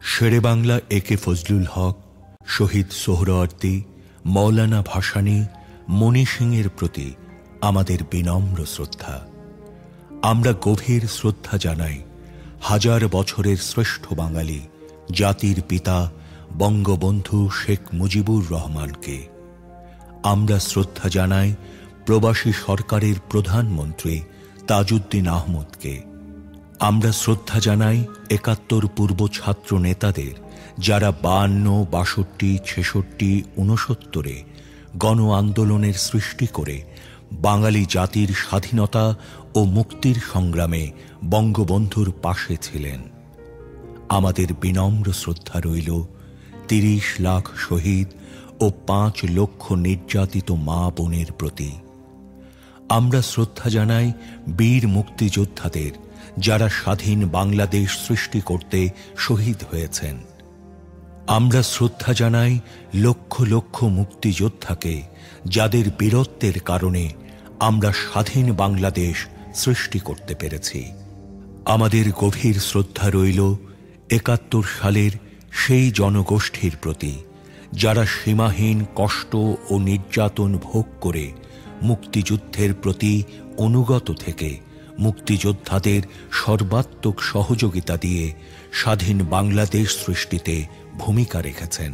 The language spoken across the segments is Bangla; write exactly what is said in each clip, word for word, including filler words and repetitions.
শেরে বাংলা এ কে ফজলুল হক, শহীদ সোহরাওয়ার্দী, মৌলানা ভাসানী, মণি সিংয়ের প্রতি আমাদের বিনম্র শ্রদ্ধা। আমরা গভীর শ্রদ্ধা জানাই হাজার বছরের শ্রেষ্ঠ বাঙালি জাতির পিতা বঙ্গবন্ধু শেখ মুজিবুর রহমানকে। আমরা শ্রদ্ধা জানাই প্রবাসী সরকারের প্রধানমন্ত্রী তাজউদ্দিন আহমদকে। আমরা শ্রদ্ধা জানাই একাত্তর পূর্ব ছাত্র নেতাদের, যারা বায়ান্ন, বাষট্টি, ছেষট্টি, ঊনসত্তরে গণ আন্দোলনের সৃষ্টি করে বাঙালি জাতির স্বাধীনতা ও মুক্তির সংগ্রামে বঙ্গবন্ধুর পাশে ছিলেন। আমাদের বিনম্র শ্রদ্ধা রইল তিরিশ লাখ শহীদ ও পাঁচ লক্ষ নির্যাতিত মা বোনের প্রতি। আমরা শ্রদ্ধা জানাই বীর মুক্তিযোদ্ধাদের, যারা স্বাধীন বাংলাদেশ সৃষ্টি করতে শহীদ হয়েছেন। আমরা শ্রদ্ধা জানাই লক্ষ লক্ষ মুক্তিযোদ্ধাকে, যাদের বীরত্বের কারণে আমরা স্বাধীন বাংলাদেশ সৃষ্টি করতে পেরেছি। আমাদের গভীর শ্রদ্ধা রইল একাত্তর সালের সেই জনগোষ্ঠীর প্রতি, যারা সীমাহীন কষ্ট ও নির্যাতন ভোগ করে মুক্তিযুদ্ধের প্রতি অনুগত থেকে মুক্তিযোদ্ধাদের সর্বাত্মক সহযোগিতা দিয়ে স্বাধীন বাংলাদেশ সৃষ্টিতে ভূমিকা রেখেছেন।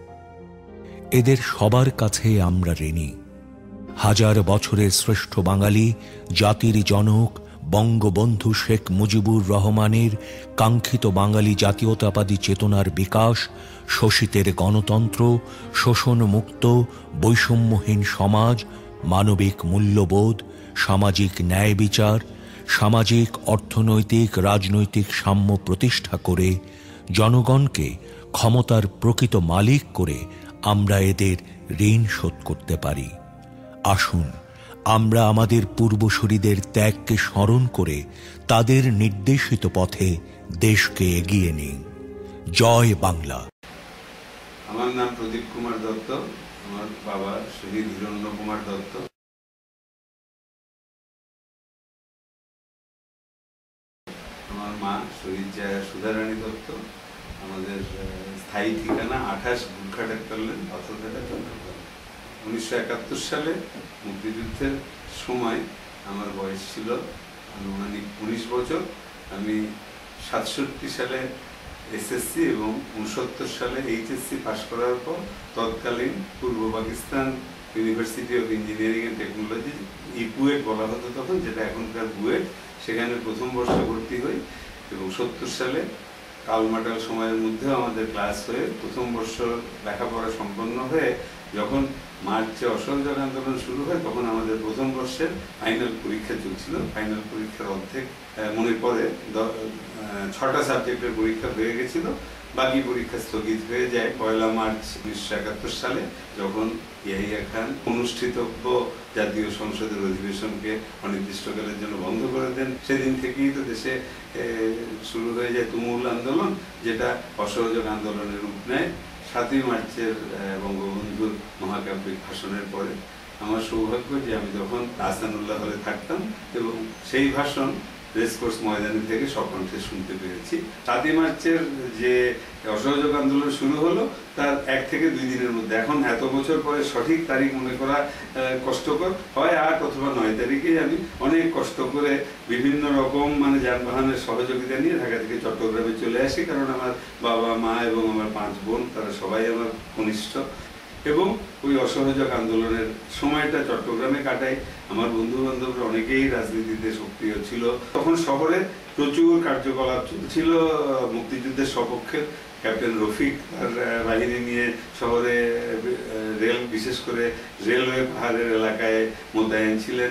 এদের সবার কাছে আমরা ঋণী। হাজার বছরের শ্রেষ্ঠ বাঙালি জাতির জনক বঙ্গবন্ধু শেখ মুজিবুর রহমানের কাঙ্ক্ষিত বাঙালি জাতীয়তাবাদী চেতনার বিকাশ, শোষিতের গণতন্ত্র, শোষণমুক্ত বৈষম্যহীন সমাজ, মানবিক মূল্যবোধ, সামাজিক ন্যায় বিচার, সামাজিক অর্থনৈতিক রাজনৈতিক সাম্য প্রতিষ্ঠা করে জনগণকে ক্ষমতার প্রকৃত মালিক করে আমরা এদের ঋণ শোধ করতে পারি। আসুন আমরা আমাদের পূর্বসূরীদের ত্যাগকে স্মরণ করে তাদের নির্দেশিত পথে দেশকে এগিয়ে নিই। জয় বাংলা। আমার নাম প্রদীপ কুমার দত্ত। আমার বাবা শহীদ হিরণ্য কুমার দত্ত। আমার মা শহীদ সুধারানী দত্ত। আমাদের স্থায়ী ঠিকানা আঠাশ গুলখাটের করলেন অথকাটা চন্দ্রপুর। উনিশশো একাত্তর সালে মুক্তিযুদ্ধের সময় আমার বয়স ছিল আনুমানিক উনিশ বছর। আমি সাতষট্টি সালে এসএসসি এবং উনসত্তর সালে এইচএসসি পাশ করার পর তৎকালীন পূর্ব Pakistan university of engineering and technology, ইপুয়েট বলা হতো তখন, যেটা এখনকার বুয়েট, সেখানে প্রথম বর্ষে ভর্তি হই এবং সত্তর সালে কালমাটাল সময়ের মধ্যেও আমাদের ক্লাস হয়ে প্রথম বর্ষ লেখাপড়া সম্পন্ন হয়ে যখন মার্চে অসহযোগ আন্দোলন শুরু হয়, তখন আমাদের প্রথম বর্ষের ফাইনাল পরীক্ষা চলছিল। ফাইনাল পরীক্ষার অর্ধেক মনে পড়ে ছটা সাবজেক্টের পরীক্ষা হয়ে গেছিল, বাকি পরীক্ষা স্থগিত হয়ে যায় পয়লা মার্চ উনিশশো একাত্তর সালে, যখন ইয়াহিয়া খান অনুষ্ঠিতব্য জাতীয় সংসদের অধিবেশনকে অনির্দিষ্টকালের জন্য বন্ধ করে দেন। সেদিন থেকেই তো দেশে শুরু হয়ে যায় তুমুল আন্দোলন, যেটা অসহযোগ আন্দোলনের রূপ নেয় সাতই মার্চের বঙ্গবন্ধুর মহাকাব্যিক ভাষণের পরে। আমার সৌভাগ্য যে আমি তখন আহসানুল্লাহ হলে থাকতাম এবং সেই ভাষণ রেসকোর্স ময়দানে থেকে সকণ্ঠে শুনতে পেরেছি। সাতই মার্চের যে অসহযোগ আন্দোলন শুরু হলো তার এক থেকে দুই দিনের মধ্যে, এখন এত বছর পরে সঠিক তারিখ মনে করা কষ্টকর হয়, আট অথবা নয় তারিখেই আমি অনেক কষ্ট করে বিভিন্ন রকম মানে যানবাহনের সহযোগিতা নিয়ে ঢাকা থেকে চট্টগ্রামে চলে আসি, কারণ আমার বাবা মা এবং আমার পাঁচ বোন তারা সবাই আমার কনিষ্ঠ এবং ওই অসহযোগ আন্দোলনের সময়টা চট্টগ্রামে কাটাই। আমার বন্ধু বান্ধবরা অনেকেই রাজনীতিতে সক্রিয় ছিল। তখন শহরে প্রচুর কার্যকলাপ চলছিল মুক্তিযুদ্ধের সপক্ষে। ক্যাপ্টেন রফিক তার বাহিনী নিয়ে শহরে রেল, বিশেষ করে রেলওয়ে পাহাড়ের এলাকায় মোতায়েন ছিলেন।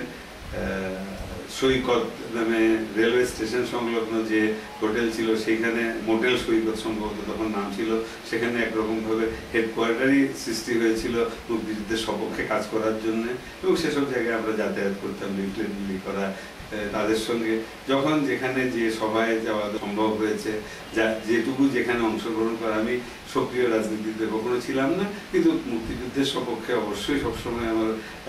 সৈকত নামে রেলওয়ে স্টেশন সংলগ্ন যে হোটেল ছিল সেখানে মোটেল সৈকত সম্ভবত তখন নাম ছিল, সেখানে একরকমভাবে হেডকোয়ার্টারই সৃষ্টি হয়েছিল মুক্তিযুদ্ধের সপক্ষে কাজ করার জন্য এবং সেসব জায়গায় আমরা যাতায়াত করতাম, লিফলেট বিলি করা, তাদের সঙ্গে যখন যেখানে যে সভায় যাওয়া সম্ভব হয়েছে, যা যেটুকু যেখানে অংশগ্রহণ করা, আমি সক্রিয় রাজনীতিতে কখনো ছিলাম না, কিন্তু মুক্তিযুদ্ধের সপক্ষে অবশ্যই সবসময় আমার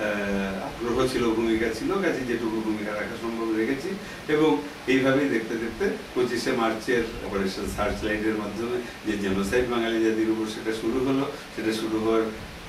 আগ্রহ ছিল, ভূমিকা ছিল, কাজে যেটুকু ভূমিকা রাখা সম্ভব রেখেছি। এবং এইভাবেই দেখতে দেখতে পঁচিশে মার্চের অপারেশন সার্চ লাইটের মাধ্যমে যে জেনোসাইড বাঙালি জাতির উপর সেটা শুরু হলো, সেটা শুরু হওয়ার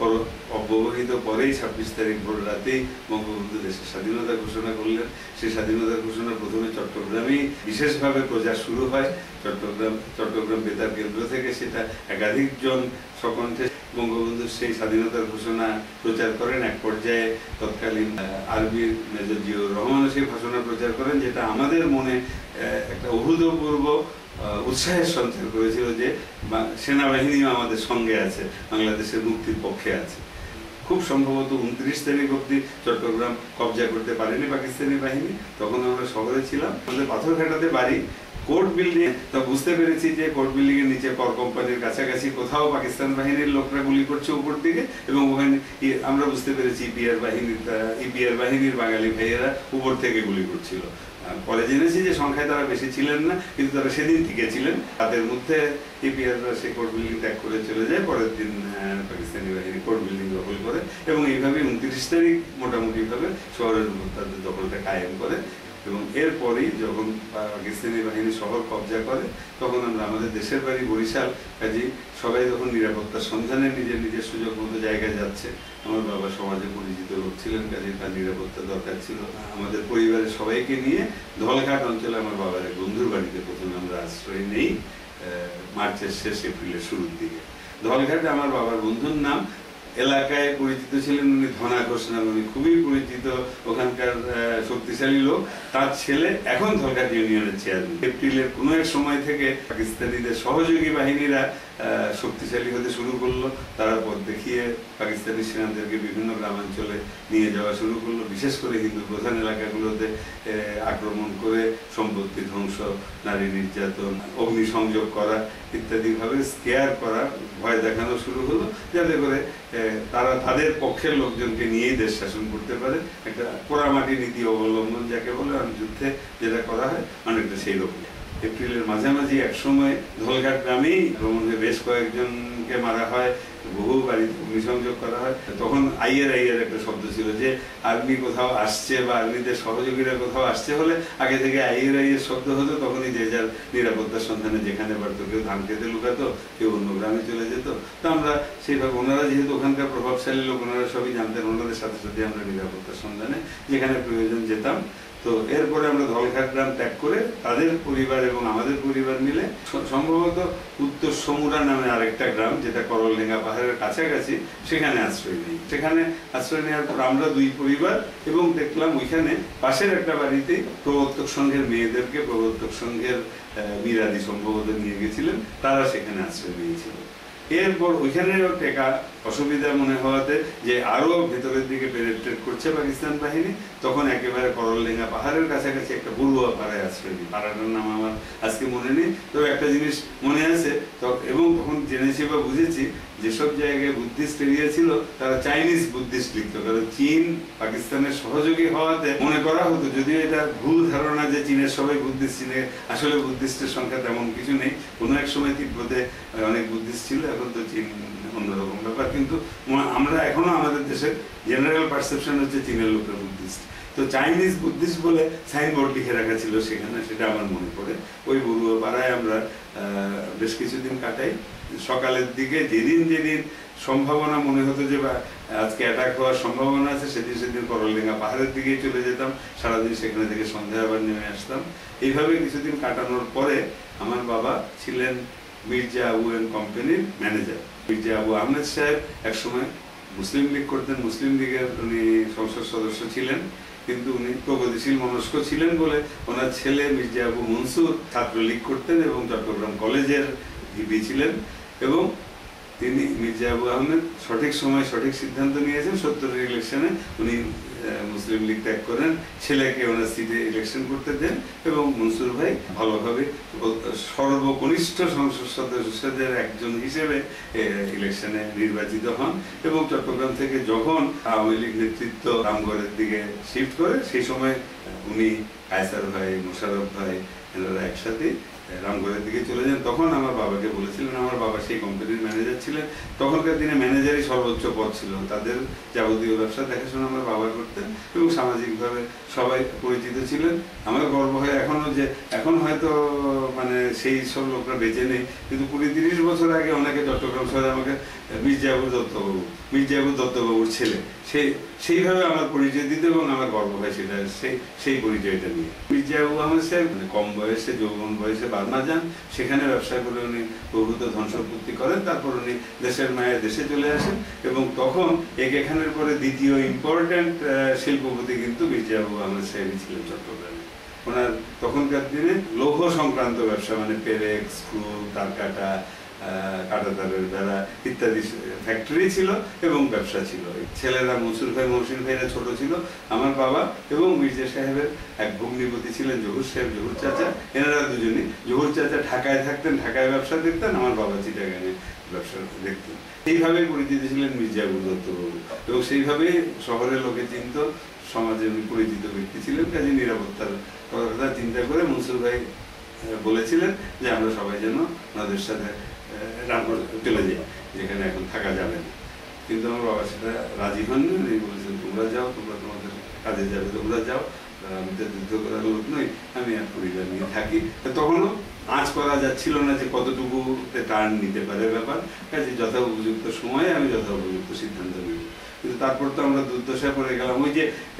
অব্যবহিত পরেই ছাব্বিশ তারিখ ভোর রাতেই বঙ্গবন্ধু দেশের স্বাধীনতা ঘোষণা করলেন। সেই স্বাধীনতা ঘোষণা প্রথমে চট্টগ্রামেই বিশেষভাবে প্রচার শুরু হয়। চট্টগ্রাম চট্টগ্রাম বেতার কেন্দ্র থেকে সেটা একাধিক জন সকণ্ঠে বঙ্গবন্ধুর সেই স্বাধীনতার ঘোষণা প্রচার করেন। এক পর্যায়ে তৎকালীন আরবির মেজর জিয়াউর রহমানও সেই ঘোষণা প্রচার করেন, যেটা আমাদের মনে একটা অভূতপূর্ব উৎসাহের সঞ্চার করেছিল যে সেনাবাহিনীও আমাদের সঙ্গে আছে, বাংলাদেশের মুক্তির পক্ষে আছে। খুব সম্ভবত উনত্রিশ তারিখ অব্দি চট্টগ্রাম কবজা করতে পারেনি পাকিস্তানি বাহিনী। তখন আমরা শহরে ছিলাম, আমাদের পাথরঘাটাতে বাড়ি। কোর্ট বিল্ডিং, তা বুঝতে পেরেছি যে কোর্ট বিল্ডিং এর নিচে কর কোম্পানির কাছাকাছি কোথাও পাকিস্তান বাহিনীর লোকরা গুলি করছে উপর দিকে, এবং ওখানে আমরা বুঝতে পেরেছি ইপিআর বাহিনীর ইপিআর বাহিনীর বাঙালি ভাইয়েরা উপর থেকে গুলি করছিল। পরে জেনেছি যে সংখ্যায় তারা বেশি ছিলেন না, কিন্তু তারা সেদিন টিকে ছিলেন। তাদের মধ্যে ইপিআররা সেই কোর্ট বিল্ডিং ত্যাগ করে চলে যায়। পরের দিন পাকিস্তানি বাহিনী কোর্ট বিল্ডিং দখল করে, এবং এইভাবে উনত্রিশ তারিখ মোটামুটি ভাবে শহরের উপর তাদের দখলটা কায়েম করে। এবং এরপরেই যখন পাকিস্তানি বাহিনী শহর কবজা করে, তখন আমরা আমাদের দেশের বাড়ি বরিশাল, কাজেই সবাই যখন নিরাপত্তার সন্ধানে নিজের নিজের সুযোগ মতো জায়গায় যাচ্ছে, আমার বাবা সমাজে পরিচিত লোক ছিলেন, কাজে তার নিরাপত্তা দরকার ছিল। আমাদের পরিবারের সবাইকে নিয়ে ধলঘাট অঞ্চলে আমার বাবার এক বন্ধুর বাড়িতে প্রথমে আমরা আশ্রয় নেই মার্চের শেষ এপ্রিলের শুরুর দিকে। ধলঘাটে আমার বাবার বন্ধুর নাম, এলাকায় পরিচিত ছিলেন উনি ধনা ঘোষ নাম, উনি খুবই পরিচিত ওখানকার শক্তিশালী লোক। তার ছেলে এখন ধলঘাট ইউনিয়নের চেয়ারম্যান। এপ্রিলের কোনো এক সময় থেকে পাকিস্তানিদের সহযোগী বাহিনীরা শক্তিশালী হতে শুরু করলো। তারা পথ দেখিয়ে পাকিস্তানি সেনাদেরকে বিভিন্ন গ্রামাঞ্চলে নিয়ে যাওয়া শুরু করলো, বিশেষ করে হিন্দু প্রধান এলাকাগুলোতে আক্রমণ করে সম্পত্তি ধ্বংস, নারী নির্যাতন, অগ্নিসংযোগ করা ইত্যাদিভাবে স্কেয়ার করা, ভয় দেখানো শুরু হলো, যাতে করে তারা তাদের পক্ষের লোকজনকে নিয়েই দেশ শাসন করতে পারে। একটা পোড়ামাটি নীতি অবলম্বন যাকে বলে, যুদ্ধে যেটা করা হয় অনেকটা সেই রকম। এপ্রিলের মাঝামাঝি এক সময় ধলঘাট গ্রামেই ভ্রমণে বেশ কয়েকজনকে মারা হয়, বহু বাড়িতে অগ্নিসংযোগ করা হয়। তখন আইয়ের আইয়ের একটা শব্দ ছিল যে আর্মি কোথাও আসছে বা আর্মিদের সহযোগীরা কোথাও আসছে হলে আগে থেকে আইয়ের আইয়ের শব্দ হতো। তখনই যে যার নিরাপত্তার সন্ধানে যেখানে পারতো, কেউ ধান খেতে লুকাতো, কেউ অন্য গ্রামে চলে যেত। তো আমরা সেইভাবে, ওনারা যেহেতু ওখানকার প্রভাবশালী লোক, ওনারা সবই জানতেন, ওনাদের সাথে সাথে আমরা নিরাপত্তার সন্ধানে যেখানে প্রয়োজন যেতাম। তো এরপরে আমরা ধলঘাট গ্রাম ত্যাগ করে তাদের পরিবার এবং আমাদের পরিবার মিলে সম্ভবত উত্তর সমুরা নামে আরেকটা গ্রাম, যেটা করলডেঙ্গা পাহাড়ের কাছাকাছি, সেখানে আশ্রয় নিই। সেখানে আশ্রয় নেওয়ার পর আমরা দুই পরিবার, এবং দেখলাম ওইখানে পাশের একটা বাড়িতে প্রবর্তক সংঘের মেয়েদেরকে প্রবর্তক সংঘের মিরাদি সম্ভবত নিয়ে গেছিলেন, তারা সেখানে আশ্রয় নিয়েছিল। এরপর ওইখানেও টেকা অসুবিধা মনে হওয়াতে যে আরো ভেতরের দিকে পেনেট্রেট করছে পাকিস্তান বাহিনী, তখন একেবারে করলডেঙ্গা পাহাড়ের কাছাকাছি একটা বড়ুয়া পাড়ায় আশ্রয় নিই। পাড়াটার নাম আমার আজকে মনে নেই, তো একটা জিনিস মনে আছে। এবং তখন জেনেছি বা বুঝেছি যেসব জায়গায় বুদ্ধিস্ট এরিয়া ছিল তারা চাইনিজ বুদ্ধিস্ট লিখতো, কারণ চীন পাকিস্তানের সহযোগী হওয়াতে মনে করা হতো, যদিও এটা ভুল ধারণা যে চীনের সবাই বুদ্ধিস্ট, চীনে আসলে বুদ্ধিস্টের সংখ্যা তেমন কিছু নেই। কোনো এক সময় তিব্বতে অনেক বুদ্ধিস্ট ছিল, এখন তো চীন অন্যরকম ব্যাপার। কিন্তু আমরা এখনো আমাদের দেশের জেনারেল পারসেপশন হচ্ছে চীনের লোকের বুদ্ধিস্ট। তো চাইনিজ বুদ্ধিস্ট বলে সাইনবোর্ড লিখে রাখা ছিল সেখানে, সেটা আমার মনে পড়ে। ওই বড়ুয়া পাড়ায় আমরা বেশ কিছুদিন কাটাই। সকালের দিকে যেদিন যেদিন সম্ভাবনা মনে হতো যে আজকে অ্যাটাক হওয়ার সম্ভাবনা আছে, সেদিন সেদিন করলডেঙ্গা পাহাড়ের দিকেই চলে যেতাম, সারাদিন সেখানে থেকে সন্ধ্যা আবার নেমে আসতাম। এইভাবে কিছুদিন কাটানোর পরে আমার বাবা ছিলেন মির্জা আবু এন্ড কোম্পানির ম্যানেজার। মির্জা আবু আহমেদ সাহেব একসময় মুসলিম লীগ করতেন, মুসলিম লীগের উনি সংসদ সদস্য ছিলেন, কিন্তু উনি প্রগতিশীল মনস্ক ছিলেন বলে ওনার ছেলে মির্জা আবু মনসুর ছাত্রলীগ করতেন এবং চট্টগ্রাম কলেজের ভিপি ছিলেন। এবং তিনি মির্জা আবু আহমেদ সঠিক সময় সঠিক সিদ্ধান্ত নিয়েছেন। সত্তরের ইলেকশনে উনি মুসলিম লীগ ত্যাগ করেন, ছেলেকে ওনার সিটে ইলেকশন করতে দেন, এবং মনসুর ভাই ভালোভাবে সর্বকনিষ্ঠ সংসদ সদস্যদের একজন হিসেবে ইলেকশনে নির্বাচিত হন। এবং চট্টগ্রাম থেকে যখন আওয়ামী লীগ নেতৃত্ব রামগড়ের দিকে শিফট করে, সেই সময় উনি কায়সার ভাই, মোশাররফ ভাই, এনারা একসাথে রামগড়ের দিকে চলে যান। তখন আমার বাবাকে বলেছিলেন, আমার বাবা সেই কোম্পানির ম্যানেজার ছিলেন, তখনকার দিনে ম্যানেজারই সর্বোচ্চ পদ ছিল, তাদের যাবতীয় ব্যবসা দেখাশোনা আমার বাবা করতেন এবং সামাজিকভাবে সবাই পরিচিত ছিলেন। আমার গর্ব হয় এখনো যে এখন হয়তো মানে সেই সব লোকরা বেঁচে নেই, কিন্তু কুড়ি তিরিশ বছর আগে অনেকে চট্টগ্রাম শহরে আমাকে মির্জাপুর দত্তবাবু মির্জাপুর দত্তবাবুর ছেলে সেই সেইভাবে আমার পরিচয় দিত এবং আমার গর্ব হয় সেটা সেই সেই পরিচয়টা নিয়ে। মির্জাবু আহমেদ সাহেব মানে কম বয়সে যৌবন বয়সে বার্মা যান, সেখানে ব্যবসা করে উনি প্রভূত ধন সম্পত্তি করেন, তারপর উনি দেশের মায়ের দেশে চলে আসেন এবং তখন এখানের পরে দ্বিতীয় ইম্পর্টেন্ট শিল্পপতি কিন্তু মির্জাবু আহমেদ সাহেবই ছিলেন চট্টগ্রামে। ওনার তখনকার দিনে লৌহ সংক্রান্ত ব্যবসা মানে পেরেক, স্ক্রু, তারকাটা, কাঁটাতারের বেড়া ইত্যাদি ফ্যাক্টরি ছিল এবং ব্যবসা ছিল। ছেলেরা মনসুর ভাই, মহসিন ভাইরা ছোট ছিল, আমার বাবা এবং মির্জা সাহেবের এক ভগ্নিপতি ছিলেন জহুর সাহেব, জহুর চাচা, এনারা দুজনই। জহুর চাচা ঢাকায় থাকতেন, ঢাকায় ব্যবসা দেখতেন, আমার বাবা চিটাগাঙে ব্যবসা দেখতেন। এইভাবেই পরিচিত ছিলেন মির্জাপুর দত্তবাবু এবং সেইভাবেই শহরের লোকে চিনত, সমাজে উনি পরিচিত ব্যক্তি ছিলেন। কাজে নিরাপত্তার কথা চিন্তা করে মনসুর ভাই বলেছিলেন যে আমরা সবাই যেন ওনাদের সাথে রামগড় চলে যাই, যেখানে এখন থাকা যাবে না। কিন্তু আমার বাবা সেটা রাজি হননি, উনি বলেছেন তোমরা যাও, তোমরা তোমাদের কাজে যাবে, তোমরা যাও, আমি তো যুদ্ধ করার লোক নই, আমি আর পরিবার নিয়ে থাকি। তখনও আঁচ করা যাচ্ছিল না যে কতটুকু টার্ন নিতে পারে ব্যাপার, কাজে যথা উপযুক্ত সময়ে আমি যথা উপযুক্ত সিদ্ধান্ত নেব। কিন্তু তারপর তো আমরা দুর্দশায় পড়ে গেলাম, ওই যে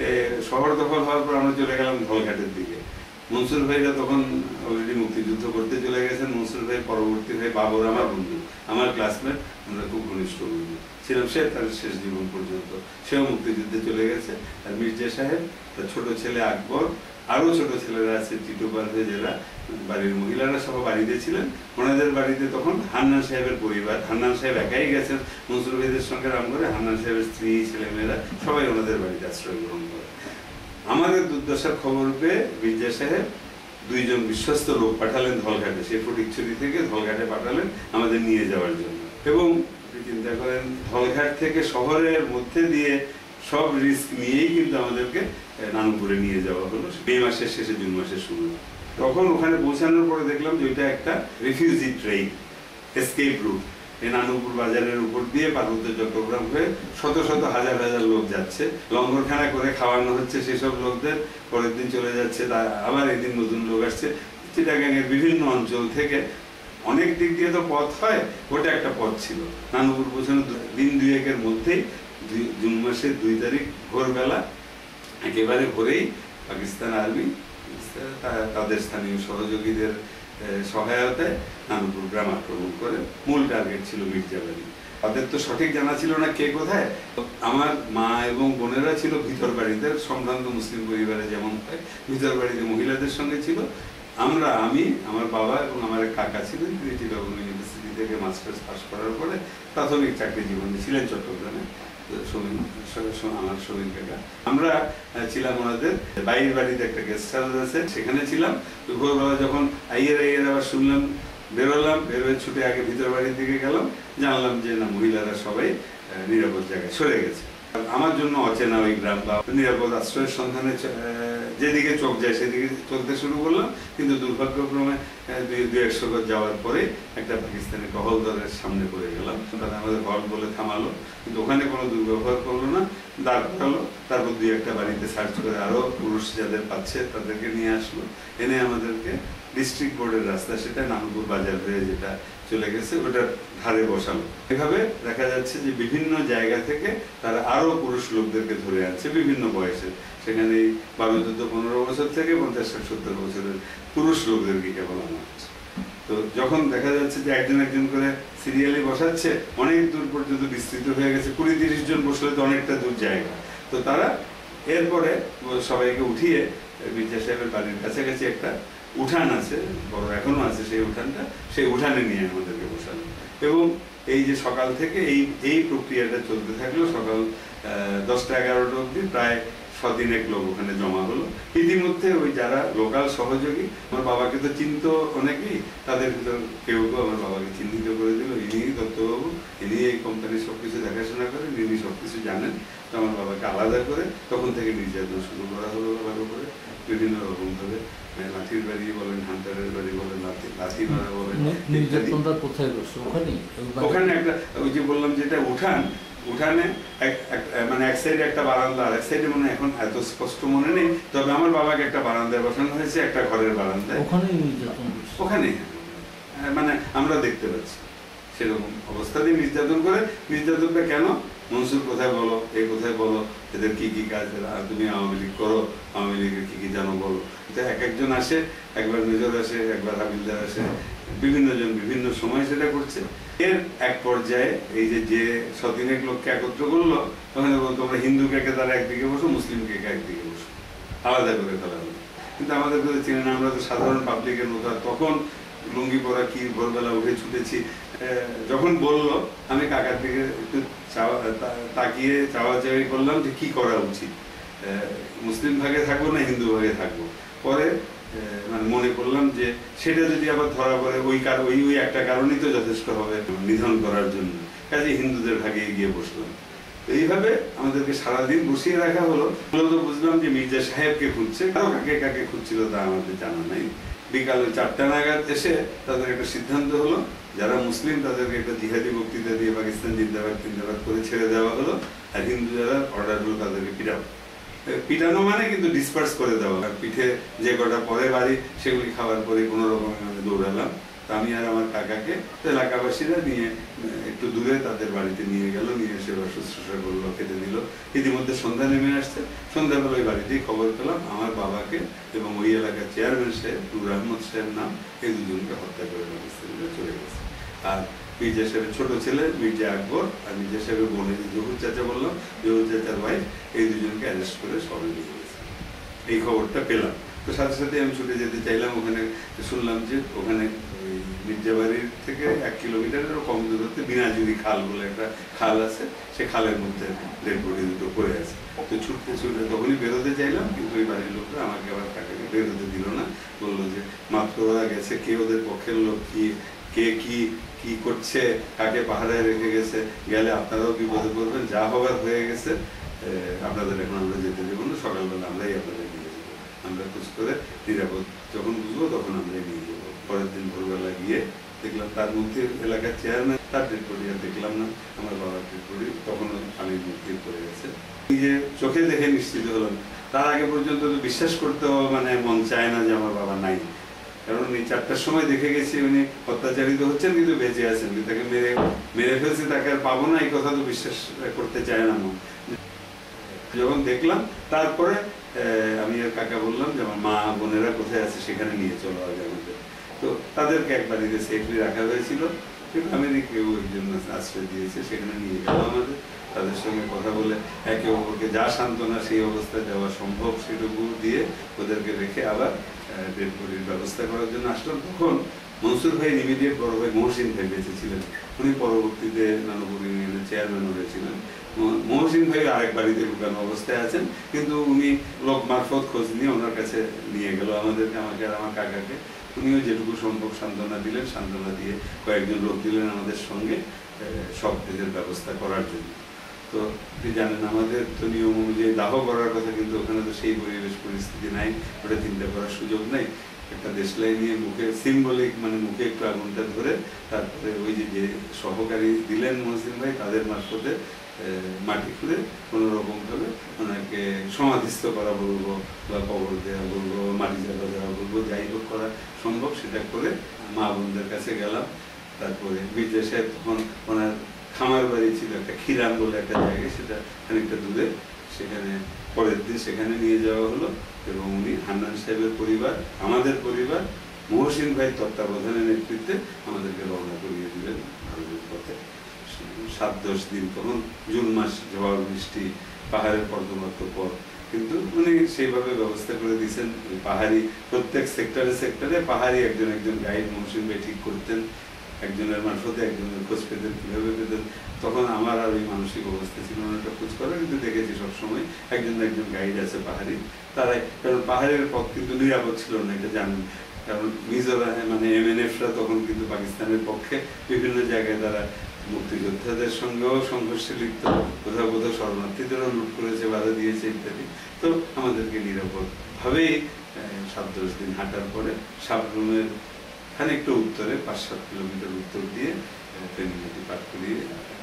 শহর দখল হওয়ার পর আমরা চলে গেলাম ধলঘাটের দিকে। মনসুর ভাইরা তখন অলরেডি মুক্তিযুদ্ধ করতে চলে গেছেন। মনসুর ভাই পরবর্তী ভাই বাবর আমার বন্ধু, আমার ক্লাসমেট, আমরা খুব ঘনিষ্ঠ বন্ধু ছিলাম সে তার শেষ জীবন পর্যন্ত। সেও মুক্তিযুদ্ধে চলে গেছে। আর মির্জা সাহেব, তার ছোট ছেলে আকবর, আরও ছোট ছেলেরা আছে টিটু পারভে, যারা বাড়ির মহিলারা সহ বাড়িতে ছিলেন। ওনাদের বাড়িতে তখন হান্নান সাহেবের পরিবার, হান্নান সাহেব একাই গেছেন মনসুর ভাইদের সঙ্গে রাম করে, হান্নান সাহেবের স্ত্রী, ছেলেমেয়েরা সবাই ওনাদের বাড়িতে আশ্রয় গ্রহণ করে। আমাদের দুর্দশার খবর পেয়ে মির্জা সাহেব দুইজন বিশ্বস্ত লোক পাঠালেন ধলঘাটে, সেই ফটিকছড়ি থেকে ধলঘাটে পাঠালেন আমাদের নিয়ে যাওয়ার জন্য। এবং চিন্তা করেন ধলঘাট থেকে শহরের মধ্যে দিয়ে সব রিস্ক নিয়েই কিন্তু আমাদেরকে নানুপুরে নিয়ে যাওয়া হলো মে মাসের শেষে, জুন মাসের শুরু। তখন ওখানে পৌঁছানোর পরে দেখলাম যে ওইটা একটা রিফিউজি ট্রেন, এসকেপ রুট। এই নানুপুর বাজারের উপর দিয়ে পার্বত্য চট্টগ্রাম হয়ে শত শত হাজার হাজার লোক যাচ্ছে, লঙ্গরখানা করে খাওয়ানো হচ্ছে সেসব লোকদের। পরের দিন চলে যাচ্ছে, তা আবার একদিন নতুন লোক আসছে চিটাগাঙের বিভিন্ন অঞ্চল থেকে। অনেক দিক দিয়ে তো পথ হয়, ওটা একটা পথ ছিল। নানুপুর পৌঁছানো দিন দুয়েকের মধ্যেই, জুন মাসের দুই তারিখ ভোরবেলা একেবারে ভোরেই পাকিস্তান আর্মি তাদের স্থানীয় সহযোগীদের সহায়তায় নানুপুর গ্রাম আক্রমণ করে। মূল টার্গেট ছিল মির্জাবাড়ি। তাদের তো সঠিক জানা ছিল না কে কোথায়। আমার মা এবং বোনেরা ছিল ভিতর বাড়িতে, সম্ভ্রান্ত মুসলিম পরিবারে যেমন হয়, ভিতর বাড়িতে মহিলাদের সঙ্গে ছিল। আমরা, আমি, আমার বাবা এবং আমার এক কাকা ছিলেন, তিনি চিটাগং ইউনিভার্সিটি থেকে মাস্টার্স পাস করার পরে প্রাথমিক চাকরি জীবনে ছিলেন চট্টগ্রামে, আমার শরীর কাকা। আমরা ছিলাম ওনাদের বাইরের বাড়িতে, একটা গেস্ট হাউস আছে, সেখানে ছিলাম। ভোরবেলা যখন আইয়ের আইয়ের আবার শুনলাম, বেরোলাম, বেরোয় ছুটে আগে ভিতর বাড়ির দিকে গেলাম, জানলাম যে না, মহিলারা সবাই নিরাপদ জায়গায় সরে গেছে। আমার জন্য অচেনা ওই গ্রাম বা নিরাপদ আশ্রয়ের সন্ধানে যেদিকে চোখ যায় সেদিকে চলতে শুরু করলাম। কিন্তু দুর্ভাগ্যক্রমে দুই একশো গজ যাওয়ার পরে একটা পাকিস্তানি টহল দলের সামনে পড়ে গেলাম। তারা আমাদের হল বলে থামালো, কিন্তু ওখানে কোনো দুর্ব্যবহার করলো না, দাঁড় করালো। তারপর দুই একটা বাড়িতে সার্চ করে আরও পুরুষ যাদের পাচ্ছে তাদেরকে নিয়ে আসলো, এনে আমাদেরকে ডিস্ট্রিক্ট বোর্ডের রাস্তা, সেটা নানুপুর বাজার হয়ে যেটা চলে গেছে, ওটার ধারে বসালো। এভাবে দেখা যাচ্ছে যে বিভিন্ন জায়গা থেকে তারা আরো পুরুষ লোকদেরকে ধরে আনছে বিভিন্ন বয়সে। সেখানে বারো চোদ্দ পনেরো বছর থেকে পঞ্চাশ ষাট সত্তর বছরের পুরুষ লোকদেরকে কেবল আনা হচ্ছে। তো যখন দেখা যাচ্ছে যে একজন একজন করে সিরিয়ালি বসাচ্ছে, অনেক দূর পর্যন্ত বিস্তৃত হয়ে গেছে, কুড়ি তিরিশ জন বসলে তো অনেকটা দূর জায়গা। তো তারা এরপরে সবাইকে উঠিয়ে মির্জা সাহেবের বাড়ির কাছাকাছি একটা উঠান আছে, বড় এখনো আছে সেই উঠানটা, সেই উঠানে নিয়ে আমাদেরকে বসালো। এবং এই যে সকাল থেকে এই এই প্রক্রিয়াটা চলতে থাকলো, সকাল দশটা এগারোটা অবধি প্রায় সদিনেক লোক ওখানে জমা হলো। ইতিমধ্যে ওই যারা লোকাল সহযোগী, আমার বাবাকে তো চিনত অনেকেই, তাদের ভিতর কেউ কেউ আমার বাবাকে চিহ্নিত করে দিল, ইনি দত্তবাবু, ইনি এই কোম্পানির সবকিছু দেখাশোনা করেন, ইনি সবকিছু জানেন। তো আমার বাবাকে আলাদা করে তখন থেকে নির্যাতন শুরু করা হলো বাবার উপরে বিভিন্ন রকম ভাবে, লাঠির বাড়ি বলেন, হান্টারের বাড়ি বলেন, লাঠি লাঠি মারা বলেন। নির্যাতনটা কোথায় করছে? ওখানে ওখানে একটা ওই যে বললাম যেটা উঠান, উঠানে মানে এক সাইডে একটা বারান্দা, আর এক সাইডে মনে এখন এত স্পষ্ট মনে নেই, তবে আমার বাবাকে একটা বারান্দায় বসানো হয়েছে, একটা ঘরের বারান্দায়, ওখানে নির্যাতন ওখানে মানে আমরা দেখতে পাচ্ছি সেরকম অবস্থা দিয়ে নির্যাতন করে। নির্যাতনটা কেন? মনসুর কোথায় বলো, এই কোথায় বলো, এদের কি কি কাজ, আর তুমি আওয়ামী লীগ করো, আওয়ামী লীগের কি কি জানো বলো। এক একজন আসে, একবার মেজর আসে, একবার হাবিলদার আসে, বিভিন্ন জন বিভিন্ন সময় সেটা করছে। এর এক পর্যায়ে এই যে যে সতিনেক লোককে একত্র করলো, ওখানে বলতো আমরা হিন্দু কেকে তারা একদিকে বসো, মুসলিম কেকে একদিকে বসো, আলাদা করে ফেলা হলো। কিন্তু আমাদের তো চিনি না, আমরা তো সাধারণ পাবলিকের মতো। আর তখন লুঙ্গি পরা কি ভোরবেলা উঠে ছুটেছি। যখন বললো আমি কাকার দিকে একটু তাকিয়ে চাওয়া চাওয়ি করলাম যে কি করা উচিত, মুসলিম ভাগে থাকবো না হিন্দু ভাগে থাকবো। পরে মানে মনে করলাম যে সেটা যদি আবার ধরা পড়ে ওই ওই ওই একটা কারণই তো যথেষ্ট হবে নিধন করার জন্য, কাজে হিন্দুদের ভাগে গিয়ে বসলাম। এইভাবে আমাদেরকে সারাদিন বসিয়ে রাখা হলো। মূলত বুঝলাম যে মির্জা সাহেবকে খুঁজছে, কারো কাকে কাকে খুঁজছিল তা আমাদের জানা নাই। বিকালে চারটা নাগাদ এসে তাদের একটা সিদ্ধান্ত হলো, যারা মুসলিম তাদেরকে একটা জিহাদি বক্তৃতা দিয়ে পাকিস্তান জিন্দাবাদ জিন্দাবাদ করে ছেড়ে দেওয়া হলো, আর হিন্দু যারা অর্ডার হলো তাদেরকে পিটাও। পিটানো মানে কিন্তু ডিসপার্স করে দেওয়া। পিঠে যে কটা পরে বাড়ি সেগুলি খাওয়ার পরে কোনো রকমের আমি দৌড়ালাম। আমি আর আমার কাকাকে এলাকাবাসীরা নিয়ে একটু দূরে তাদের বাড়িতে নিয়ে গেল, নিয়ে সেবা শুশ্রূষা করলো, খেতে দিল। ইতিমধ্যে সন্ধ্যা নেমে আসছে। সন্ধ্যাবেলা ওই বাড়িতেই খবর পেলাম আমার বাবাকে এবং ওই এলাকার চেয়ারম্যান সাহেব নূর আহমদ সাহেব নাম, এই দুজনকে হত্যা করে পাকিস্তানিরা চলে গেছে। আর মির্জা সাহেবের ছোট ছেলে মির্জা আকবর আর মির্জা সাহেবের বোন, জহুর চাচা বললাম, জহুর চাচার ওয়াইফ, এই দুজনকে অ্যারেস্ট করে শহরে নিয়ে গেছে। এই খবরটা পেলাম, তো সাথে সাথে আমি ছুটে যেতে চাইলাম। ওখানে শুনলাম যে ওখানে ওই মির্জাবাড়ির থেকে এক কিলোমিটারেরও কম দূরত্বে বিনাজুরি খাল বলে একটা খাল আছে, সে খালের মধ্যে ডেড বডি দুটো পড়ে আছে। তো ছুটতে ছুটতে তখনই বেরোতে চাইলাম, কিন্তু ওই বাড়ির লোকরা আমাকে আবার কাকাকে বেরোতে দিল না। বললো যে মাত্র ওরা গেছে, কে ওদের পক্ষের লোক, কি কে কি কি করছে, কাকে পাহাড়ায় রেখে গেছে, গেলে আপনারাও বিপদে পড়বেন, যা হবার হয়ে গেছে, আপনাদের এখন আমরা যেতে দেবো না, সকালবেলা আমরাই আপনাদের নিয়ে যাবো, আমরা খোঁজ করে নিরাপদ যখন বুঝবো তখন আমরাই নিয়ে যাবো। পরের দিন ভোরবেলা গিয়ে দেখলাম তার মধ্যে এলাকার চেয়ারম্যান, তার ডেড বডি আর দেখলাম না, আমার বাবার ডেড বডি তখনও পানির মধ্যে পড়ে গেছে। নিজে চোখে দেখে নিশ্চিত হলাম। তার আগে পর্যন্ত তো বিশ্বাস করতেও মানে মন চায় না যে আমার বাবা নাই, কারণ উনি চারটার সময় দেখে গেছি উনি অত্যাচারিত হচ্ছেন কিন্তু বেঁচে আছেন, তাকে মেরে মেরে ফেলছে, তাকে আর পাবো না এই কথা তো বিশ্বাস করতে চায় না মন। যখন দেখলাম তারপরে আমি আর কাকা বললাম যে আমার মা বোনেরা কোথায় আছে সেখানে নিয়ে চলো আগে আমাদের। তো তাদেরকে এক বাড়িতে সেফলি রাখা হয়েছিল, কিন্তু আমেরিকাও একজন আশ্রয় দিয়েছে, সেখানে নিয়ে গেল আমাদের। তাদের সঙ্গে কথা বলে একে অপরকে যা সান্ত্বনা সেই অবস্থায় দেওয়া সম্ভব সেটুকু দিয়ে ওদেরকে রেখে আবার ডেড বডির ব্যবস্থা করার জন্য আসলাম। তখন মনসুর ভাই ইমিডিয়েট বড় ভাই মহসিন ভাই বেঁচে ছিলেন, উনি পরবর্তীতে নানপুর ইউনিয়নের চেয়ারম্যান হয়েছিলেন। মহসিন ভাই আরেক বাড়িতে লুকানো অবস্থায় আছেন, কিন্তু উনি লোক মারফত খোঁজ নিয়ে ওনার কাছে নিয়ে গেল আমাদেরকে, আমাকে আর আমার কাকাকে। উনিও যেটুকু সম্ভব সান্ত্বনা দিলেন, সান্ত্বনা দিয়ে কয়েকজন লোক দিলেন আমাদের সঙ্গে সব এদের ব্যবস্থা করার জন্য। তো আপনি জানেন আমাদের তো নিয়ম অনুযায়ী দাহ করার কথা, কিন্তু ওখানে তো সেই পরিবেশ পরিস্থিতি নাই, ওটা চিন্তা করার সুযোগ নেই। একটা দেশলাই নিয়ে মুখে সিম্বলিক মানে মুখে একটু আগুনটা ধরে তারপরে ওই যে যে সহকারী দিলেন মহসিন ভাই তাদের মারফতে মাটি খুঁড়ে কোনো রকম ভাবে ওনাকে সমাধিস্থ করা বলবো বা কবর দেওয়া বলবো, মাটি জায়গা দেওয়া বলবো, যাই হোক করা সম্ভব সেটা করে মা বোনদের কাছে গেলাম। তারপরে মির্জা সাহেব তখন ওনার খামার বাড়ি ছিল একটা খিরাম বলে একটা জায়গায়, সেটা খানিকটা দূরে, সেখানে পরের দিন সেখানে নিয়ে যাওয়া হলো এবং উনি হান্নান সাহেবের পরিবার, আমাদের পরিবার, মহসিন ভাই তত্ত্বাবধানের নেতৃত্বে আমাদেরকে রওনা করিয়ে দিলেন ভারতের পথে। সাত দশ দিন তখন জুন মাস, ঝড় বৃষ্টি, পাহাড়ের পর্যন্ত পথ, কিন্তু উনি সেইভাবে ব্যবস্থা করে দিয়েছেন। পাহাড়ি প্রত্যেক সেক্টরে সেক্টরে পাহাড়ি একজন একজন গাইড মহসিন ভাই ঠিক করতেন, একজনের মারফতে একজনের খোঁজ পেতেন, কীভাবে পেতেন তখন আমার আর ওই মানসিক অবস্থা ছিল না একটা খোঁজ করার, কিন্তু দেখেছি সবসময় একজন একজন গাইড আছে পাহাড়ি তারাই, কারণ পাহাড়ের পথ কিন্তু নিরাপদ ছিল না, এটা জানেন, কারণ মিজোরাম মানে এম এন এফরা তখন কিন্তু পাকিস্তানের পক্ষে বিভিন্ন জায়গায় তারা মুক্তিযোদ্ধাদের সঙ্গেও সংঘর্ষে লিপ্ত, কোথাও কোথাও শরণার্থীদেরও লুট করেছে, বাধা দিয়েছে ইত্যাদি। তো আমাদেরকে নিরাপদভাবেই সাত দশ দিন হাঁটার পরে সাবরুমের খানিকটা উত্তরে পাঁচ সাত কিলোমিটার উত্তর দিয়ে ফেনী নদী পার করিয়ে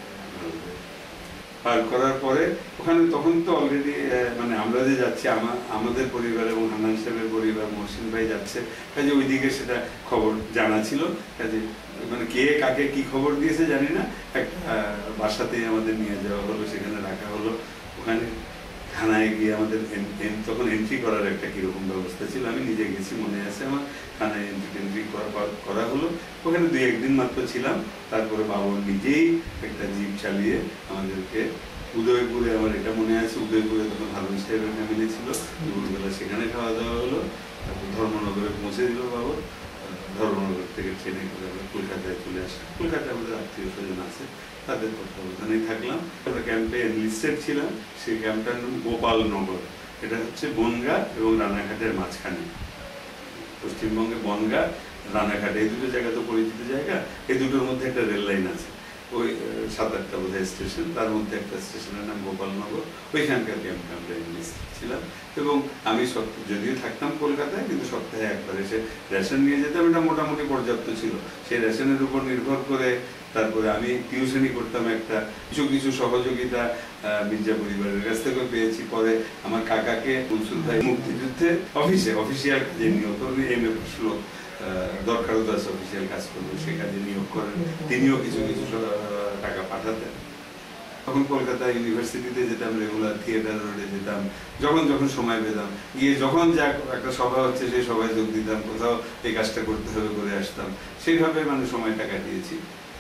পার করার পরে ওখানে তখন তো অলরেডি মানে আমরা যে যাচ্ছি আমাদের পরিবার এবং হান্নান সাহেবের পরিবার, মহসিন ভাই যাচ্ছে, কাজে ওইদিকে সেটা খবর জানা ছিল। কাজে মানে কে কাকে কি খবর দিয়েছে জানি না, একটা বাসাতেই আমাদের নিয়ে যাওয়া হলো, সেখানে রাখা হলো। ওখানে থানায় গিয়ে আমাদের তখন এন্ট্রি করার একটা কিরকম ব্যবস্থা ছিল, আমি নিজে গেছি, মনে আছে আমার। থানায় এন্ট্রি টেন্ট্রি করা হলো, ওখানে দুই একদিন মাত্র ছিলাম। তারপরে বাবুর নিজেই একটা জিপ চালিয়ে আমাদেরকে উদয়পুরে, আমার এটা মনে আছে, উদয়পুরে তখন হারুন সাহেবের ফ্যামিলি ছিল, দুপুরবেলা সেখানে খাওয়া দাওয়া হলো। তারপর ধর্মনগরে পৌঁছে দিল বাবুর। ধর্মনগর থেকে ট্রেনে করে আমরা কলকাতায় চলে আসলাম। কলকাতায় আমাদের আত্মীয় স্বজন আছে, তাদের তত্ত্বাবধানেই থাকলাম। আমরা ক্যাম্পে এনলিস্টেড ছিলাম। সেই ক্যাম্পটার নাম গোপালনগর। এটা হচ্ছে বনগাঁ এবং রানাঘাটের মাঝখানে, পশ্চিমবঙ্গে বনগাঁ, রানাঘাট, এই দুটো জায়গা তো পরিচিত জায়গা। এই দুটোর মধ্যে একটা রেল লাইন আছে, ওই সাত আটটা বোধহয় স্টেশন, তার মধ্যে একটা স্টেশনের নাম গোপালনগর। ওইখানকার ক্যাম্পে আমরা এনলিস্টেড ছিলাম। এবং আমি যদিও থাকতাম কলকাতায়, কিন্তু সপ্তাহে একবার এসে রেশন নিয়ে যেতাম। এটা মোটামুটি পর্যাপ্ত ছিল। সেই রেশনের উপর নির্ভর করে তারপরে আমি টিউশনই করতাম একটা। কিছু কিছু সহযোগিতা মির্জা পরিবারের কাছ থেকে পেয়েছি। পরে আমার কাকাকে মনসুর ভাই মুক্তিযুদ্ধে অফিসে অফিসিয়াল কাজে নিয়োগ করেন, এম এ লোক দরকারও আছে অফিসিয়াল কাজ করবেন, সে কাজে নিয়োগ করেন। তিনিও কিছু কিছু টাকা পাঠাতেন। তখন কলকাতা ইউনিভার্সিটিতে যেতাম, রেগুলার থিয়েটার রোডে যেতাম, যখন যখন সময় পেতাম। গিয়ে যখন যা একটা সভা হচ্ছে সেই সভায় যোগ দিতাম, কোথাও এই কাজটা করতে হবে করে আসতাম। সেইভাবে মানে সময়টা কাটিয়েছি।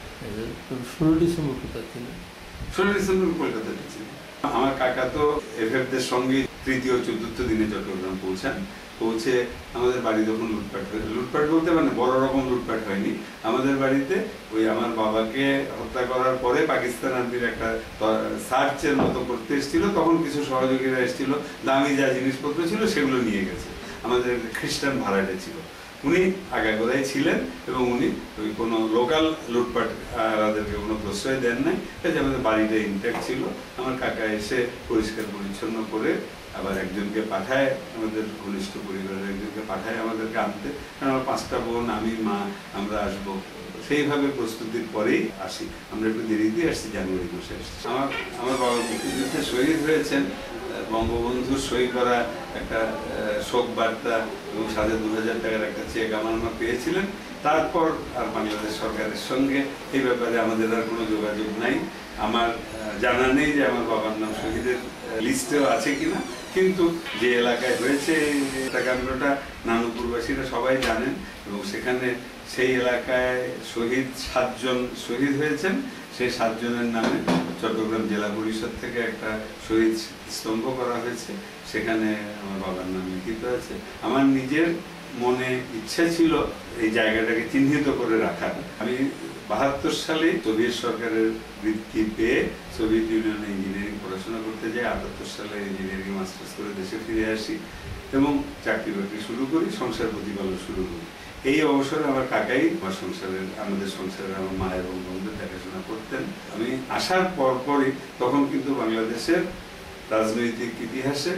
ষোলো ডিসেম্বর কোথায় ছিল? ষোলো ডিসেম্বর কলকাতাতে ছিল। আমার কাকা তো এফএফদের সঙ্গে তৃতীয় চতুর্থ দিনে চট্টগ্রাম পৌঁছান। পৌঁছে আমাদের বাড়ি তখন লুটপাট হয়ে, লুটপাট বলতে মানে বড় রকম লুটপাট হয়নি। আমাদের বাড়িতে ওই আমার বাবাকে হত্যা করার পরে পাকিস্তান আর্মির একটা সার্চের মতো করতে এসেছিল। তখন কিছু সহযোগীরা এসেছিল, দামি যা জিনিসপত্র ছিল সেগুলো নিয়ে গেছে। আমাদের খ্রিস্টান ভাড়াটে ছিল, উনি আগাগোড়াই ছিলেন এবং উনি ওই কোনো লোকাল লুটপাট আমাদেরকে কোনো প্রশ্রয় দেন নাই। কাজে আমাদের বাড়িটা ইনট্যাক্ট ছিল। আমার কাকা এসে পরিষ্কার পরিচ্ছন্ন করে আবার একজনকে পাঠায়, আমাদের ঘনিষ্ঠ পরিবারের একজনকে পাঠায় আমাদেরকে আনতে। কারণ আমার পাঁচটা বোন, আমি, মা, আমরা আসবো। সেইভাবে প্রস্তুতির পরেই আসি। আমরা একটু দেরিতে আসছি, জানুয়ারি মাসে আসছি। আমার আমার বাবা মুক্তিযুদ্ধে শহীদ হয়েছেন। বঙ্গবন্ধুর সই করা একটা শোক বার্তা এবং সাড়ে দু হাজার টাকার একটা চেক আমার মা পেয়েছিলেন। তারপর আর বাংলাদেশ সরকারের সঙ্গে এই ব্যাপারে আমাদের আর কোনো যোগাযোগ নাই। আমার জানা নেই যে আমার বাবার নাম শহীদের লিস্টেও আছে কিনা। কিন্তু যে এলাকায় হয়েছে হত্যাকাণ্ডটা নানুপুরবাসীরা সবাই জানেন এবং সেখানে সেই এলাকায় শহীদ সাতজন শহীদ হয়েছেন। সেই সাতজনের নামে চট্টগ্রাম জেলা পরিষদ থেকে একটা শহীদ স্তম্ভ করা হয়েছে, সেখানে আমার বাবার নাম লিখিত আছে। আমার নিজের মনে ইচ্ছা ছিল এই জায়গাটাকে চিহ্নিত করে রাখার। আমি বাহাত্তর সালে সোভিয়েত সরকারের বৃত্তি পেয়ে সোভিয়েত ইউনিয়নে ইঞ্জিনিয়ারিং পড়াশোনা করতে যাই। আটাত্তর সালে ইঞ্জিনিয়ারিং মাস্টার্স করে দেশে ফিরে আসি এবং চাকরি বাকরি শুরু করি, সংসার প্রতিপালন শুরু করি। এই অবসরে আমার কাকাই আমার সংসারের আমাদের সংসারের আমার মা এবং বোনদের দেখাশোনা করতেন। আমি আসার পরপরই তখন কিন্তু বাংলাদেশের রাজনৈতিক ইতিহাসে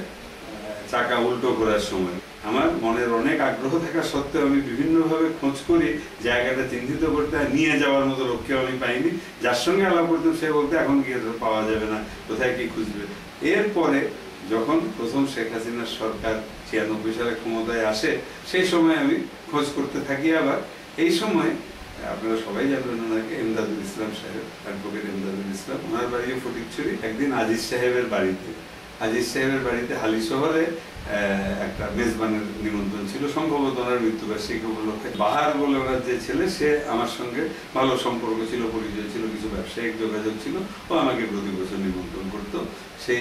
চাকা উল্টো করার সময় আমার মনের অনেক আগ্রহ থাকা সত্ত্বেও আমি বিভিন্নভাবে খোঁজ করি জায়গাটা চিহ্নিত করতে, নিয়ে যাওয়ার মতো লোককে আমি পাইনি। যার সঙ্গে আলাপ করতাম সে বলতে এখন গিয়ে পাওয়া যাবে না, কোথায় কি খুঁজবে। এরপরে যখন প্রথম শেখ হাসিনার সরকার ছিয়ানব্বই সালে ক্ষমতায় আসে, সেই সময় আমি খোঁজ করতে থাকি। আবার এই সময় আপনারা সবাই জানবেন ওনাকে, এমদাদুল ইসলাম সাহেব, অ্যাডভোকেট এমদাদুল ইসলাম, ওনার বাড়িও ফটিকছড়ি। একদিন আজিজ সাহেবের বাড়িতে আজিজ সাহেবের বাড়িতে হালি শহরে একটা মেজবানের নিমন্ত্রণ ছিল, সম্ভবত ওনার মৃত্যুবার্ষিকী উপলক্ষে। বাহার বলে ওনার যে ছেলে, সে আমার সঙ্গে ভালো সম্পর্ক ছিল, পরিচয় ছিল, কিছু ব্যবসায়িক যোগাযোগ ছিল। ও আমাকে প্রতি বছর নিমন্ত্রণ করতো। সেই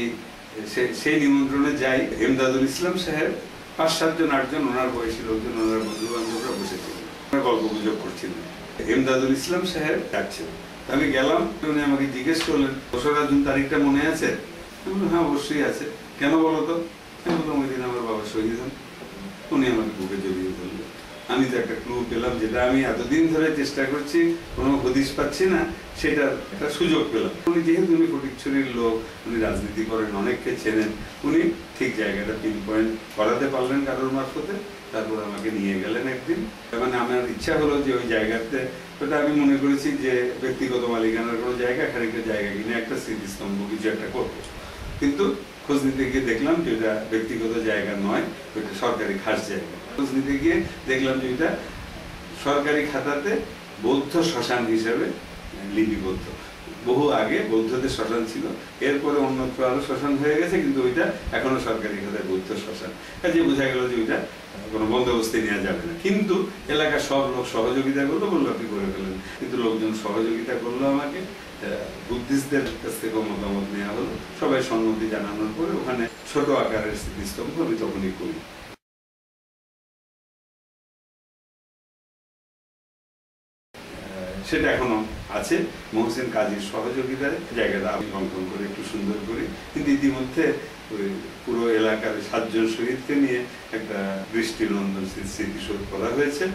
সেই নিমন্ত্রণে যাই। এমদাদুল ইসলাম সাহেব পাঁচ সাতজন আটজন ওনার বয়সী লোকজন, ওনার বন্ধু বান্ধবরা বসেছিলেন, গল্প গুজব করছিলেন। এমদাদুল ইসলাম সাহেব ডাকছেন, আমি গেলাম। উনি আমাকে জিজ্ঞেস করলেন, দোসরা জুন তারিখটা মনে আছে? হ্যাঁ অবশ্যই আছে। কেন বলো তো? আমি বললাম ওই দিন আমার বাবা শহীদ হন। উনি আমাকে বুকে জড়িয়ে ধরলেন, আমি তো একটা ক্লু পেলাম, যেটা আমি এতদিন ধরে চেষ্টা করছি, কোনো হদিশ পাচ্ছি না, সেটার একটা সুযোগ পেলাম। উনি যেহেতু উনি ফটিকছড়ির লোক, উনি রাজনীতি করেন, অনেককে চেনেন, উনি ঠিক জায়গাটা পিন পয়েন্ট করাতে পারলেন কারোর মারফতে। তারপর আমাকে নিয়ে গেলেন একদিন। মানে আমার ইচ্ছা হলো যে ওই জায়গাতে, ওটা আমি মনে করেছি যে ব্যক্তিগত মালিকানার কোনো জায়গা, খানিকটা জায়গা কিনে একটা স্মৃতিস্তম্ভ কিছু একটা করবো। কিন্তু খোঁজ নিতে গিয়ে দেখলাম যে এটা ব্যক্তিগত জায়গা নয়, ওইটা সরকারি খাস জায়গা। খোঁজ নিতে গিয়ে দেখলাম যে এটা সরকারি খাতাতে বৌদ্ধ শ্মশান হিসেবে লিপিবদ্ধ। বহু আগে বৌদ্ধদের শ্মশান ছিল, এরপরে অন্যত্র আরো শ্মশান হয়ে গেছে, কিন্তু ওইটা এখনো সরকারি খাতায় বৌদ্ধ শ্মশান। কাজে বোঝা গেল যে ওইটা কোনো বন্দোবস্তে নেওয়া যাবে না। কিন্তু এলাকার সব লোক সহযোগিতা করলো, বললো আপনি করে ফেলেন। কিন্তু লোকজন সহযোগিতা করলো আমাকে, বুদ্ধিস্টদের কাছ থেকে মতামত নেওয়া হলো, সবাই সম্মতি জানানোর পরে ওখানে ছোট আকারের স্মৃতিস্তম্ভ আমি তখনই করি। সেটা এখনো আছে মহসিন কাজীর সহযোগিতায়। জায়গাটা আমি রংটং করে একটু সুন্দর করি, কিন্তু ইতিমধ্যে ওই পুরো এলাকার সাতজন শহীদকে নিয়ে একটা দৃষ্টিনন্দন স্মৃতিসৌধ করা হয়েছে।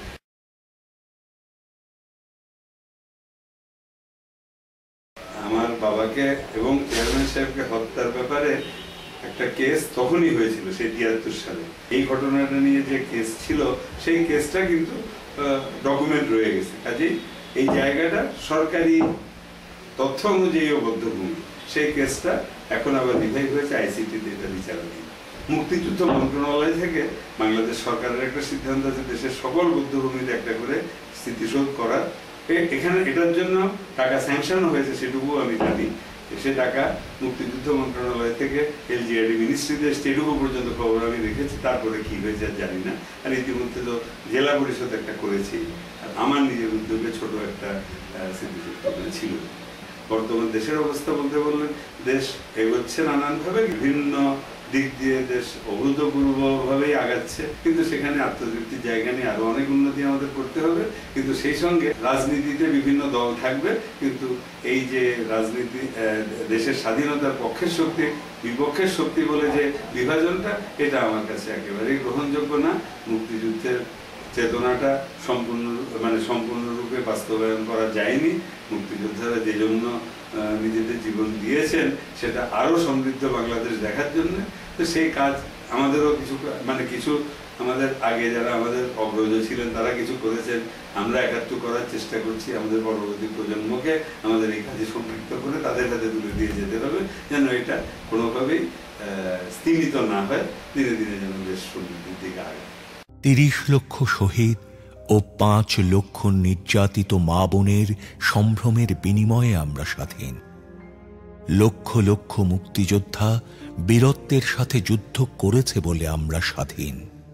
আমার বাবাকে এবং চেয়ারম্যান সাহেবকে হত্যার ব্যাপারে একটা কেস তখনই হয়েছিল, সেই তিয়াত্তর সালে। এই ঘটনাটা নিয়ে যে কেস ছিল, সেই কেসটা কিন্তু ডকুমেন্ট রয়ে গেছে। কাজেই এই জায়গাটা সরকারি তথ্য অনুযায়ী বদ্ধভূমি। সেই কেসটা এখন আবার রিভাইভ হয়েছে আইসিটিতে, এটা বিচারাধীন। মুক্তিযুদ্ধ মন্ত্রণালয় থেকে বাংলাদেশ সরকারের একটা সিদ্ধান্ত আছে দেশের সকল বদ্ধভূমিতে একটা করে স্মৃতিসৌধ করার। এখানে এটার জন্য টাকা স্যাংশন হয়েছে, সেটুকু আমি জানি। সে টাকা মুক্তিযুদ্ধ মন্ত্রণালয় থেকে এলজিআরডি মিনিস্ট্রিতে সেটুকু পর্যন্ত খবর আমি রেখেছি। তারপরে কি হয়েছে জানি না। আর ইতিমধ্যে তো জেলা পরিষদ একটা করেছি, আর আমার নিজের উদ্যোগে ছোট একটা স্মৃতিসৌধ ছিল। বর্তমান দেশের অবস্থা বলতে বললেন, দেশ এগোচ্ছে নানানভাবে, বিভিন্ন দিক দিয়ে দেশ অভূতপূর্বভাবেই আগাচ্ছে, কিন্তু সেখানে আত্মতৃপ্তির জায়গা নিয়ে আরো অনেক উন্নতি আমাদের করতে হবে। কিন্তু সেই সঙ্গে রাজনীতিতে বিভিন্ন দল থাকবে, কিন্তু এই যে রাজনীতি দেশের স্বাধীনতার পক্ষের শক্তি বিপক্ষের শক্তি বলে যে বিভাজনটা, এটা আমার কাছে একেবারেই গ্রহণযোগ্য না। মুক্তিযুদ্ধের চেতনাটা সম্পূর্ণ মানে সম্পূর্ণরূপে বাস্তবায়ন করা যায়নি। মুক্তিযোদ্ধারা যে জন্য নিজেদের জীবন দিয়েছেন, সেটা আরো সমৃদ্ধ বাংলাদেশ দেখার জন্য। তো সেই কাজ আমাদেরও কিছু মানে কিছু আমাদের আগে যারা আমাদের অগ্রজ ছিলেন তারা কিছু করেছেন, আমরা একাত্ম করার চেষ্টা করছি। আমাদের পরবর্তী প্রজন্মকে আমাদের এই কাজে সম্পৃক্ত করে তাদের হাতে তুলে দিয়ে যেতে হবে, যেন এটা কোনোভাবেই স্থিমিত না হয়, ধীরে ধীরে যেন দেশ সমৃদ্ধির দিকে আগে। তিরিশ লক্ষ শহীদ ও পাঁচ লক্ষ নির্যাতিত মা বোনের সম্ভ্রমের বিনিময়ে আমরা স্বাধীন। লক্ষ লক্ষ মুক্তিযোদ্ধা বীরত্বের সাথে যুদ্ধ করেছে বলে আমরা স্বাধীন।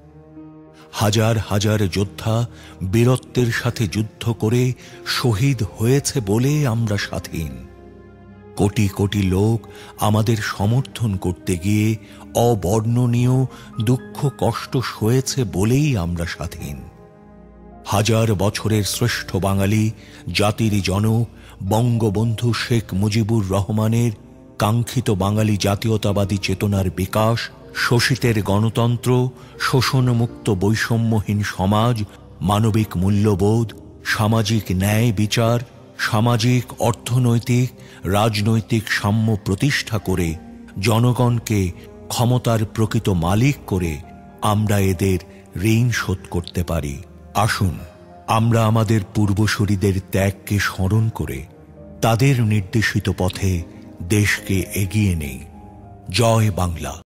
হাজার হাজার যোদ্ধা বীরত্বের সাথে যুদ্ধ করে শহীদ হয়েছে বলে আমরা স্বাধীন। কোটি কোটি লোক আমাদের সমর্থন করতে গিয়ে অবর্ণনীয় দুঃখ কষ্ট সয়েছে বলেই আমরা স্বাধীন। হাজার বছরের শ্রেষ্ঠ বাঙালি জাতির জনক বঙ্গবন্ধু শেখ মুজিবুর রহমানের কাঙ্ক্ষিত বাঙালি জাতীয়তাবাদী চেতনার বিকাশ, শোষিতের গণতন্ত্র, শোষণমুক্ত বৈষম্যহীন সমাজ, মানবিক মূল্যবোধ, সামাজিক ন্যায় বিচার, সামাজিক অর্থনৈতিক রাজনৈতিক সাম্য প্রতিষ্ঠা করে জনগণকে ক্ষমতার প্রকৃত মালিক করে আমরা এদের ঋণ শোধ করতে পারি। আসুন আমরা আমাদের পূর্বসূরীদের ত্যাগকে স্মরণ করে তাদের নির্দেশিত পথে দেশকে এগিয়ে নেই। জয় বাংলা।